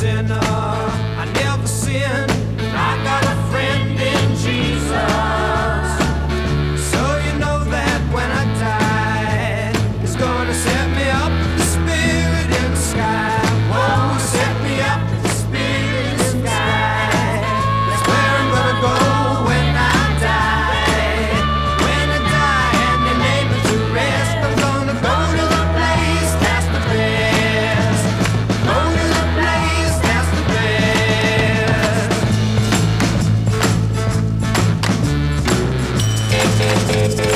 sinner, I never sin. I got a friend in Jesus. So you know that when I die, He's gonna set me up with the Spirit in the sky. Whoa, set me up with the Spirit in the sky. That's where I'm gonna go when I die. When I die and they lay me to rest, I'm gonna go to the place that's the best. Go to the place that's the best.